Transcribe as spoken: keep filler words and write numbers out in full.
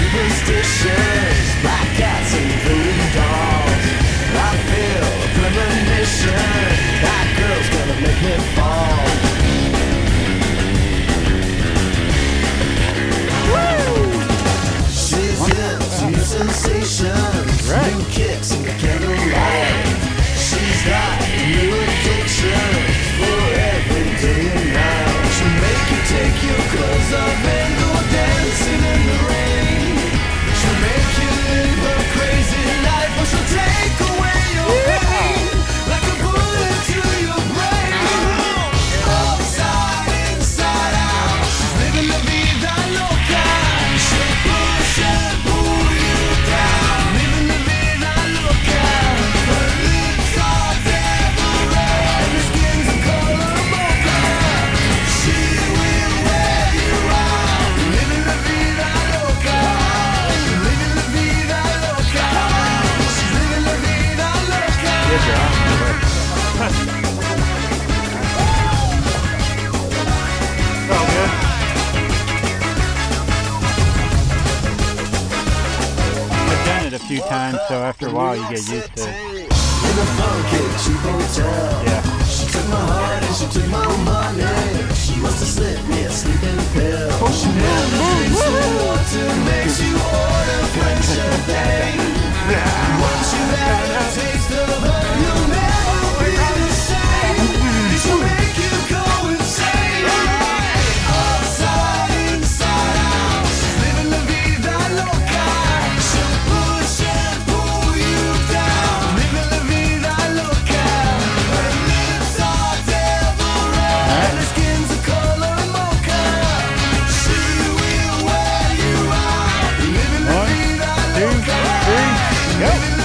superstitions, black cats and voodoo dolls. I feel a premonition, that girl's gonna make me fall. Woo! She's into new sensations, right. New kicks in the candlelight. She's got new addiction for every day and night. She'll make you take your clothes off and go dancing in the rain. She'll make you live a crazy life, or she'll take away your pain like a bullet to your brain. Upside, inside out, she's living la vida loca. She'll push and pull you down, living la vida loca. Her lips are devil red, her skin's the color mocha. She will wear you out, living la vida loca. Living la vida loca. She's living la vida loca. Good job. Oh, good. I've done it a few times, so after a while you get used to it. In a funky cheap hotel. Yeah. She took my heart and she took my money. She must have slipped me a sleeping pill. She never drinks the water, makes you order French champagne. Once you've had a taste of her, you'll never be the same. She'll make you go insane. Upside, inside out, she's living la vida loca. She'll push and pull you down, living la vida loca. Her lips are devil red, and her skin's the color mocha. She will wear you out, living la vida loca. Two, three, go.